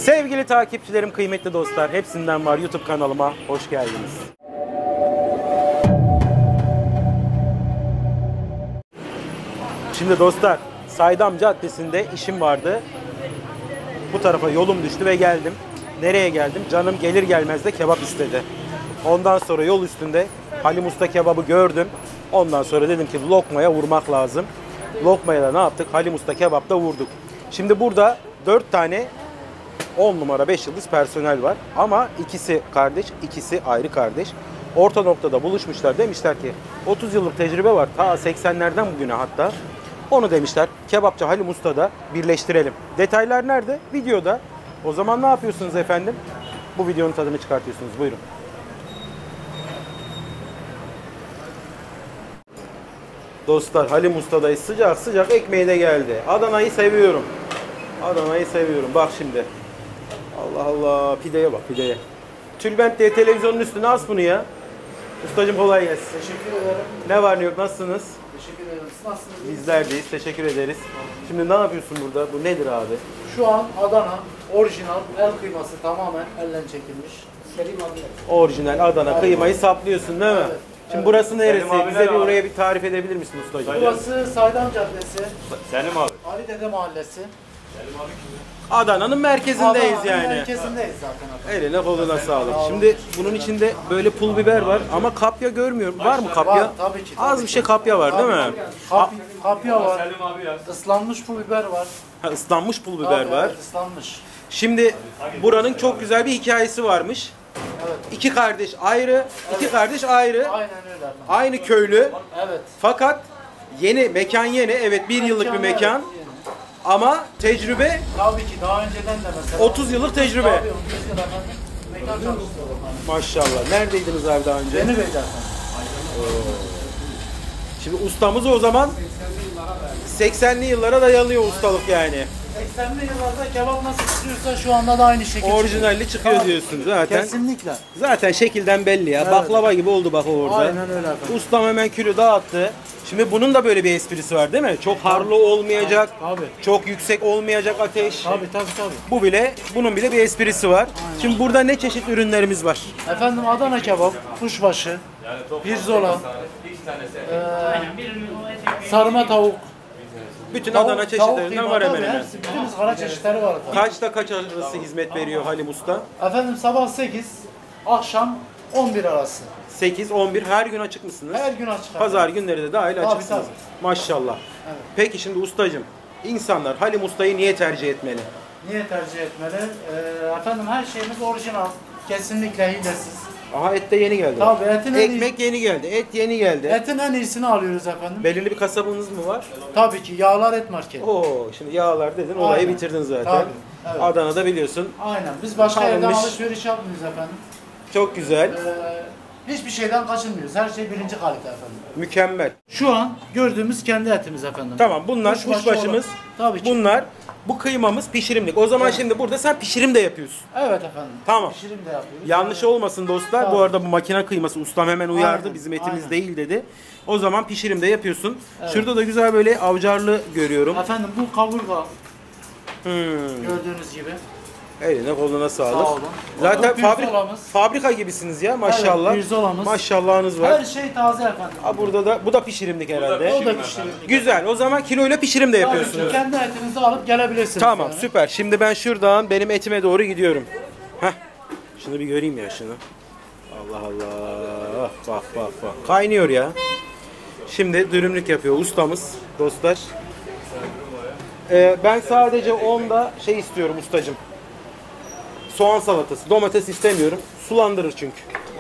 Sevgili takipçilerim, kıymetli dostlar, hepsinden var YouTube kanalıma hoş geldiniz. Şimdi dostlar, Saydam Caddesi'nde işim vardı. Bu tarafa yolum düştü ve geldim. Nereye geldim? Canım gelir gelmez de kebap istedi. Ondan sonra yol üstünde Halim Usta kebabı gördüm. Ondan sonra dedim ki lokmaya vurmak lazım. Lokmaya da ne yaptık? Halim Usta kebapta vurduk. Şimdi burada 4 tane 10 numara 5 yıldız personel var. Ama ikisi kardeş, ikisi ayrı kardeş. Orta noktada buluşmuşlar. Demişler ki 30 yıllık tecrübe var. Ta 80'lerden bugüne hatta. Onu demişler kebapçı Halim Usta'da birleştirelim. Detaylar nerede? Videoda. O zaman ne yapıyorsunuz efendim? Bu videonun tadını çıkartıyorsunuz. Buyurun. Dostlar, Halim Usta'dayız. Sıcak sıcak ekmeği de geldi. Adana'yı seviyorum. Adana'yı seviyorum. Bak şimdi. Allah Allah. Pideye bak, pideye. Tülbent diye televizyonun üstüne as bunu ya. Ustacığım kolay gelsin. Teşekkür ederim. Ne var ne yok, nasılsınız? Teşekkür ederim. Siz nasılsınız? Bizler deyiz. Teşekkür ederiz. Şimdi ne yapıyorsun burada? Bu nedir abi? Şu an Adana orijinal el kıyması tamamen elden çekilmiş. Selim abi. Orijinal Adana kıymayı saplıyorsun değil mi? Evet. Şimdi burası neresi? Selim abi Bize bir abi. oraya bir tarif edebilir misin ustacığım? Burası Saydam Caddesi, Selim abi. Ali Dede Mahallesi. Adana'nın merkezindeyiz Adana'nın yani. merkezindeyiz zaten. Eline koluna sağlık. Şimdi bunun içinde böyle pul biber var ama kapya görmüyorum. Var mı kapya? Var, tabii ki, Az tabii bir şey kapya var değil mi? Kapya var, Selim abi ya. ıslanmış pul biber var. Ha, ıslanmış pul biber Tabii, var. evet, ıslanmış. Şimdi buranın çok güzel bir hikayesi varmış. Evet. İki kardeş ayrı, iki kardeş ayrı. Aynen öyle efendim. Aynı köylü. Evet. Fakat yeni, mekan yeni. Evet, bir yıllık bir mekan. Evet. Ama tecrübe Tabii ki daha önceden de mesela. 30 yıllık tecrübe. Tabii 30 yıl efendim. Mekan çalıştırdım. Maşallah. Neredeydiniz abi daha önce? Yeni Bey'de efendim. Şimdi ustamız o zaman 80'li yıllara dayanıyor ustalık yani. 80'li yıllarda kebap nasıl çıkıyorsa şu anda da aynı şekilde Orijinalli çıkıyor Tabii. diyorsun zaten. Kesinlikle. Zaten şekilden belli ya. Evet. Baklava gibi oldu bak orada. Aynen öyle efendim. Ustam hemen külü dağıttı. Şimdi bunun da böyle bir esprisi var değil mi? Çok harlı olmayacak. Tabii. Çok yüksek olmayacak ateş. Tabii. Bu bile, bunun bile bir esprisi var. Şimdi burada ne çeşit ürünlerimiz var? Efendim Adana kebap, kuşbaşı, pirzola, sarma tavuk. Bütün Adana çeşitlerinden var hemen hemen. Hepsi, bütün ızgara çeşitleri var efendim. Kaçta kaç arası hizmet veriyor Halim Usta? Efendim sabah 8, akşam 11 arası. 8, 11 her gün açık mısınız? Her gün açık. Pazar günleri de dahil açıksınız. tabii. Maşallah. Evet. Peki şimdi ustacığım, insanlar Halim Usta'yı niye tercih etmeli? Niye tercih etmeli? Efendim her şeyimiz orijinal. Kesinlikle hilesiz. Aha et de yeni geldi. Tabii etin en Ekmek yeni geldi, et yeni geldi. Etin en iyisini alıyoruz efendim. Belirli bir kasabınız mı var? Tabii ki Yağlar Et Market. Oo, şimdi yağlar dedin, olayı Aynen. bitirdin zaten. Tabii, evet. Adana'da biliyorsun. Aynen. Biz başka yerden Alınmış. alışveriş yapmıyoruz efendim. Çok güzel, Hiçbir şeyden kaçınmıyoruz. Her şey birinci kalite efendim. mükemmel. Şu an gördüğümüz kendi etimiz efendim. Tamam, bunlar Kuşbaşı kuşbaşımız. olan. Tabii ki. Bunlar, bu kıymamız pişirimlik. O zaman Evet. şimdi burada sen pişirim de yapıyorsun. Evet efendim. Tamam. Pişirim de yapıyoruz. Yanlış olmasın dostlar. Tamam. Bu arada bu makine kıyması ustam hemen uyardı. Aynen, Bizim etimiz aynen. değil dedi. O zaman pişirim de yapıyorsun. Şurada da güzel böyle avcarlı görüyorum. Efendim bu kaburga Hmm. gördüğünüz gibi. Eline koluna sağlık. Sağ olun. Zaten Bu pirzolamız. fabrika gibisiniz ya maşallah. Evet, pirzolamız. Maşallahınız var. Her şey taze efendim. Ha, burada da bu da pişirimlik herhalde. O da pişirim. Güzel. O zaman kiloyla pişirim de Tabii ki yapıyorsunuz. kendi etinizi alıp gelebilirsiniz. Tamam, yani. süper. Şimdi ben şuradan benim etime doğru gidiyorum. Heh. Şunu bir göreyim ya şunu. Allah Allah. Bak bak bak. Kaynıyor ya. Şimdi dürümlük yapıyor ustamız dostlar. Ben sadece onda şey istiyorum ustacığım. Soğan salatası. Domates istemiyorum. Sulandırır çünkü.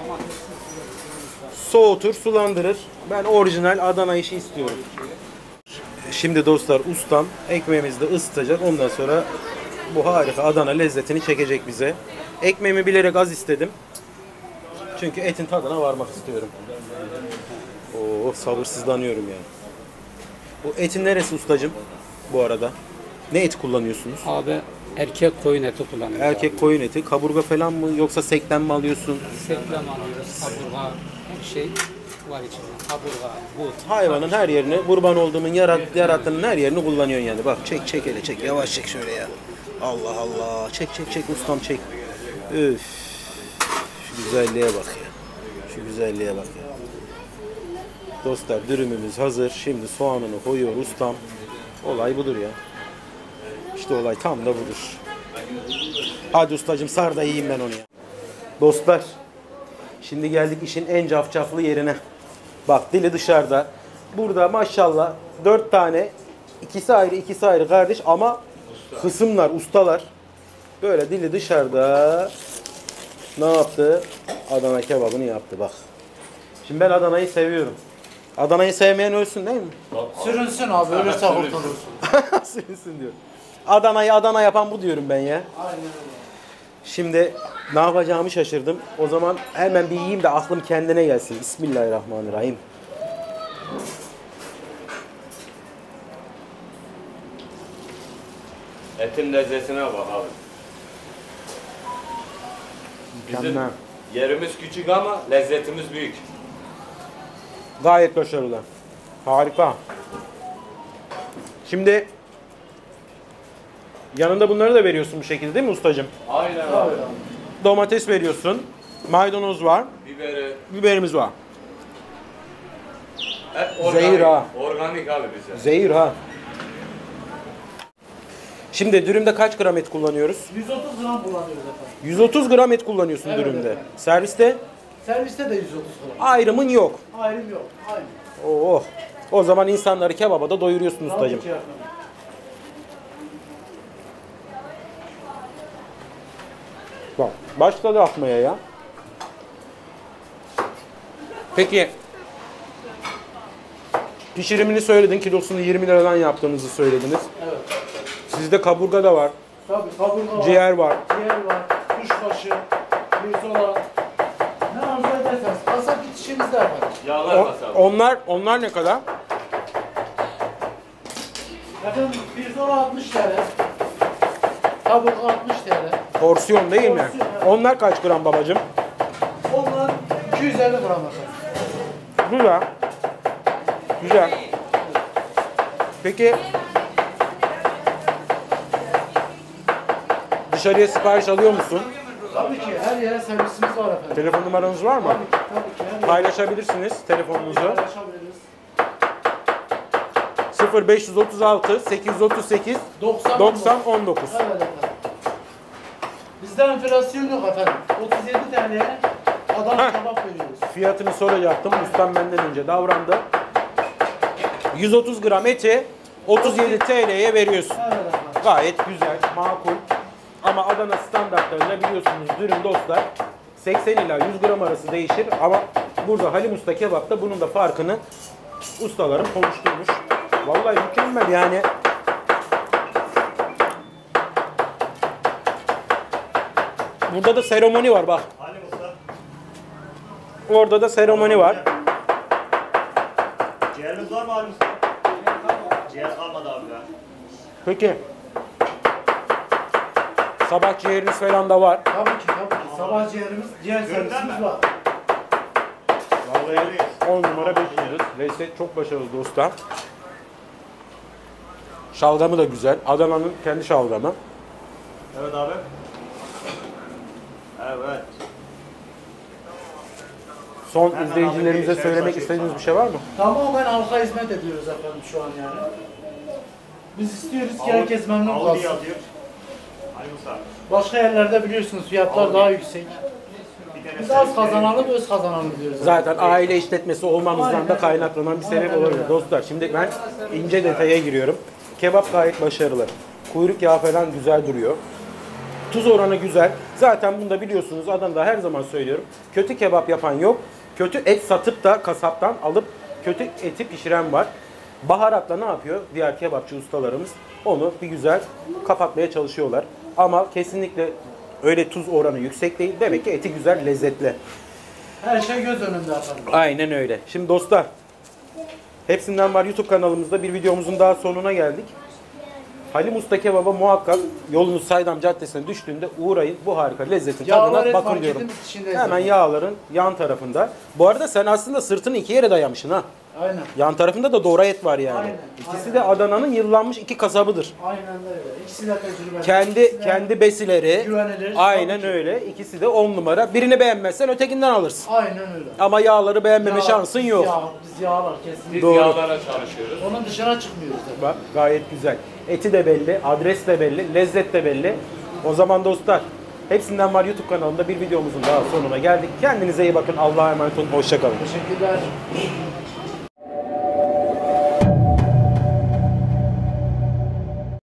Soğutur, sulandırır. Ben orijinal Adana işi istiyorum. Şimdi dostlar ustam ekmeğimizi de ısıtacak. Ondan sonra bu harika Adana lezzetini çekecek bize. Ekmeğimi bilerek az istedim. Çünkü etin tadına varmak istiyorum. Oo, sabırsızlanıyorum yani. Bu etin neresi ustacığım bu arada? Ne et kullanıyorsunuz? Abi erkek koyun eti kullanıyoruz. Erkek koyun eti. Kaburga falan mı yoksa sekten mi alıyorsun? Seklem alıyoruz, kaburga, her şey var içinde. Kaburga, but. Hayvanın her yerini, kurban olduğumun yarattığının her yerini kullanıyorsun yani. Bak çek hele çek. Yavaş çek şöyle ya. Allah Allah. Çek çek çek ustam çek. Üf. Şu güzelliğe bak ya. Şu güzelliğe bak ya. Dostlar dürümümüz hazır. Şimdi soğanını koyuyor ustam. Olay budur ya. İşte olay tam da budur. Hadi ustacığım sar da yiyeyim ben onu ya. Dostlar. Şimdi geldik işin en cafcaflı yerine. Bak dili dışarıda. Burada maşallah 4 tane. İkisi ayrı kardeş ama hısımlar, ustalar. Böyle dili dışarıda. Ne yaptı? Adana kebabını yaptı bak. Şimdi ben Adana'yı seviyorum. Adana'yı sevmeyen ölsün değil mi? Sürünsün abi, ölürse kurtulursun. Sürünsün diyor. Adana'yı Adana yapan bu diyorum ben ya. Aynen öyle. Şimdi ne yapacağımı şaşırdım. O zaman hemen bir yiyeyim de aklım kendine gelsin. Bismillahirrahmanirrahim. Etin lezzetine bak abi. Bizim Mükemmel. yerimiz küçük ama lezzetimiz büyük. Gayet başarılı. Harika. Şimdi yanında bunları da veriyorsun bu şekilde değil mi ustacığım? Aynen abi. Domates veriyorsun. Maydanoz var. Biberi. Biberimiz var. Hep organik. Zehir ha. Organik abi bize. Zehir ha. Şimdi dürümde kaç gram et kullanıyoruz? 130 gram kullanıyoruz efendim. 130 gram et kullanıyorsun Evet dürümde. efendim. Serviste Serviste de 130 gram. ayrımın yok. Ayrım yok. Aynı. Oh. O zaman insanları kebaba da doyuruyorsun ustacığım. Tabii ki efendim. Bak başladı atmaya ya. Peki pişirimini söyledin, kilosunu 20 liradan yaptığınızı söylediniz. Evet. Sizde kaburga da var, Tabii kaburga var. ciğer var. Ciğer var. Kuşbaşı. Pirzola. Ne arzu ederseniz. Kasap bitişimizde efendim. Yağlar O- bas abi. onlar ne kadar? Efendim pirzola 60 TL. Kaburga 60 TL. Porsiyon değil mi? Porsiyon, evet. Onlar kaç gram babacığım? Onlar 250 gram efendim. Güzel. Güzel. Peki dışarıya sipariş alıyor musun? Tabii ki her yere servisimiz var efendim. Telefon numaranız var mı? Tabii ki her yere Paylaşabilirsiniz telefonunuzu. paylaşabiliriz. 0536 838 90 19. Evet efendim. Bizde enflasyon yok efendim. 37 TL'ye Adana kebap veriyoruz. Fiyatını soracaktım. Ustam benden önce davrandı. 130 gram eti 37 TL'ye veriyorsun. Evet efendim. Gayet güzel, makul. Ama Adana standartlarında biliyorsunuz dürüm dostlar 80 ila 100 gram arası değişir. Ama burada Halim Usta Kebap'ta bunun da farkını ustalarım konuşturmuş. Vallahi mükemmel yani. Burada da seremoni var bak. Halim Usta. Orada da seremoni var. Ciğerimiz var mı Halim Usta? Ciğer kalmadı abi ya. Peki. Sabah ciğeriniz falan da var. Tabii ki tabii ki. Sabah ciğerimiz, ciğer servisimiz var. Vallahi öyleyiz. 10 numara 5 yıldız. Lezzet çok başarılı dostlar. Şalgamı da güzel. Adana'nın kendi şalgamı. Evet abi. Evet. Son Hemen izleyicilerimize abi, bir söylemek şey istediğiniz sana. bir şey var mı? Tamamen halka hizmet ediyoruz efendim şu an yani. Biz istiyoruz ki herkes memnun Audi kalsın. yazıyor. Halim Usta. Başka yerlerde biliyorsunuz fiyatlar Audi. daha yüksek. Bir tane Biz az kazanalım, öz kazanalım diyoruz. Zaten aile işletmesi olmamızdan da Aynen. kaynaklanan bir sebep Aynen olabilir. öyle. Dostlar şimdi ben ince detaya giriyorum. Kebap gayet başarılı. Kuyruk yağı falan güzel duruyor. Tuz oranı güzel. Zaten bunu da biliyorsunuz Adana'da her zaman söylüyorum. Kötü kebap yapan yok. Kötü et satıp da kasaptan alıp kötü eti pişiren var. Baharatla ne yapıyor diğer kebapçı ustalarımız? Onu bir güzel kapatmaya çalışıyorlar. Ama kesinlikle öyle tuz oranı yüksek değil. Demek ki eti güzel, lezzetli. Her şey göz önünde efendim. Aynen öyle. Şimdi dostlar, Hepsinden var YouTube kanalımızda bir videomuzun daha sonuna geldik. Halim Usta Kebap'a muhakkak yolunuz Saydam Caddesi'ne düştüğünde uğrayın. Bu harika lezzetin Yağlar tadına et bakın marketin diyorum. bitişindeyiz Hemen efendim. yağların yan tarafında. Bu arada sen aslında sırtını iki yere dayamışsın ha. Aynen. Yan tarafında da doğra et var yani. Aynen, İkisi de Adana'nın yıllanmış iki kasabıdır. Aynen öyle. İkisi de tecrübeli. Kendi İkisi de kendi besileri. güvenilir. Aynen Tabii ki. öyle. İkisi de 10 numara. Birini beğenmezsen ötekinden alırsın. Aynen öyle. Ama yağları beğenmeme Yağ, şansın biz yok. Biz yağlar kesinlikle. Biz Doğru. yağlara çalışıyoruz. Onun dışına çıkmıyoruz da. Bak gayet güzel. Eti de belli, adres de belli, lezzet de belli. O zaman dostlar, Hepsinden Var YouTube kanalında bir videomuzun daha sonuna geldik. Kendinize iyi bakın. Allah'a emanet olun. Hoşça kalın. Teşekkürler.